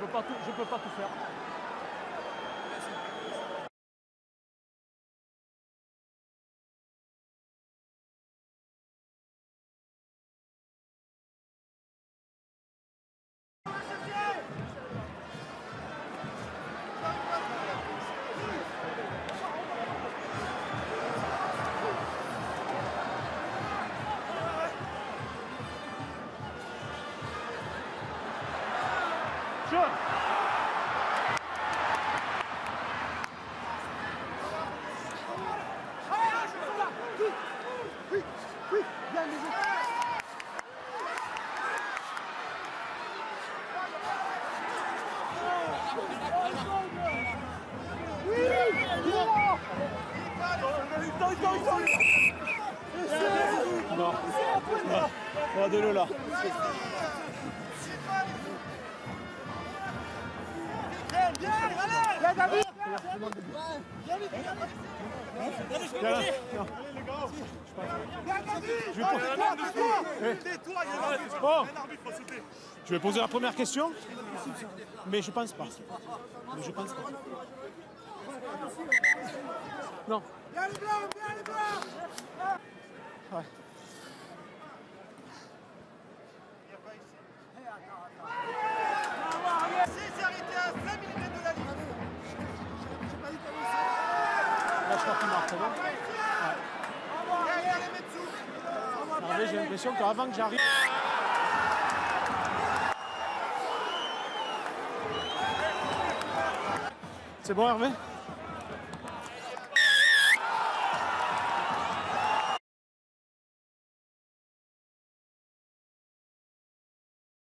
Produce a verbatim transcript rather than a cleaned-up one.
pas tout, je peux pas tout faire. Non, regardez-le là. Viens David. Je vais poser la première question, mais je pense pas. Mais je pense pas. Non. Viens les blancs, viens les blancs. Ouais. C'est arrêté à cinq millimètres de la ligne. Là, je crois qu'il marque, bon. Ouais. Hervé, j'ai l'impression qu'avant que j'arrive... C'est bon, Hervé?